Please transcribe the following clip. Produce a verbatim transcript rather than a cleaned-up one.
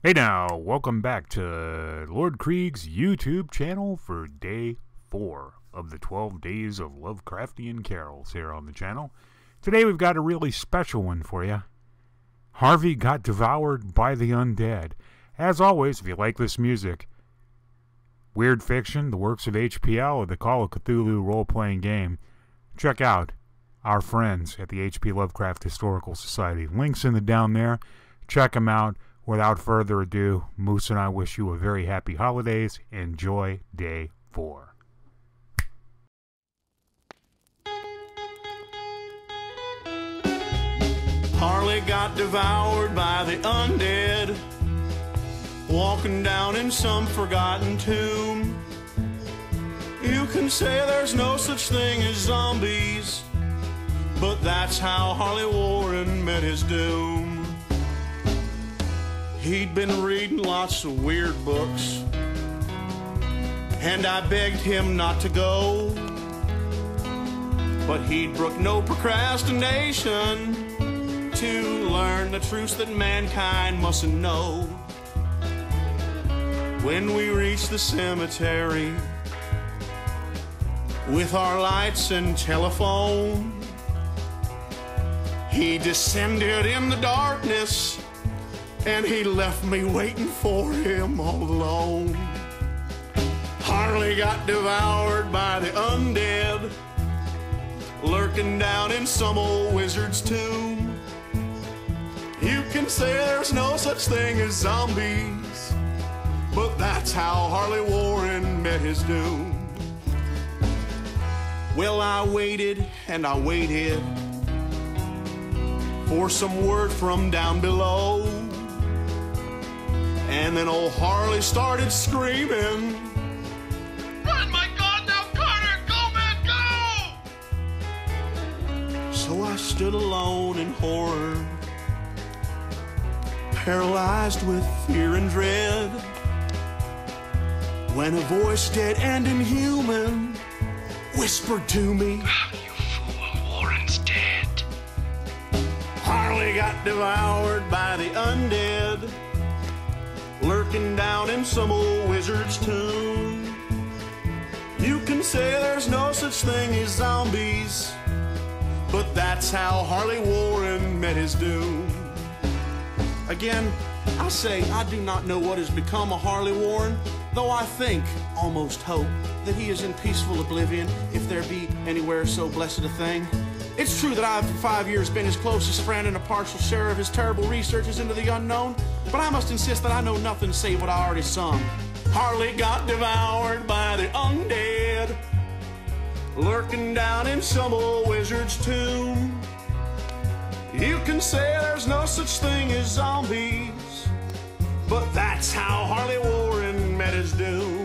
Hey now, welcome back to Lord Krieg's YouTube channel for day four of the twelve days of Lovecraftian carols here on the channel. Today we've got a really special one for you. Harvey got devoured by the undead. As always, if you like this music, weird fiction, the works of H P L, or the Call of Cthulhu role-playing game, check out our friends at the H P Lovecraft Historical Society. Links in the down there. Check them out. Without further ado, Moose and I wish you a very happy holidays. Enjoy day four. Harley got devoured by the undead, walking down in some forgotten tomb. You can say there's no such thing as zombies, but that's how Harley Warren met his doom. He'd been reading lots of weird books, and I begged him not to go, but he'd brook no procrastination to learn the truths that mankind mustn't know. When we reached the cemetery with our lights and telephone, he descended in the darkness, and he left me waiting for him all alone. Harley got devoured by the undead, lurking down in some old wizard's tomb. You can say there's no such thing as zombies, but that's how Harley Warren met his doom. Well, I waited and I waited for some word from down below, and then old Harley started screaming, "Run, my God, now Carter, go, man, go!" So I stood alone in horror, paralyzed with fear and dread, when a voice dead and inhuman whispered to me, "You fool, Warren's dead." Harley got devoured by the undead, lurking down in some old wizard's tomb. You can say there's no such thing as zombies, but that's how Harley Warren met his doom. Again, I say I do not know what has become of Harley Warren, though I think, almost hope, that he is in peaceful oblivion, if there be anywhere so blessed a thing. It's true that I've for five years been his closest friend and a partial share of his terrible researches into the unknown, but I must insist that I know nothing save what I already sung. Harley got devoured by the undead, lurking down in some old wizard's tomb. You can say there's no such thing as zombies, but that's how Harley Warren met his doom.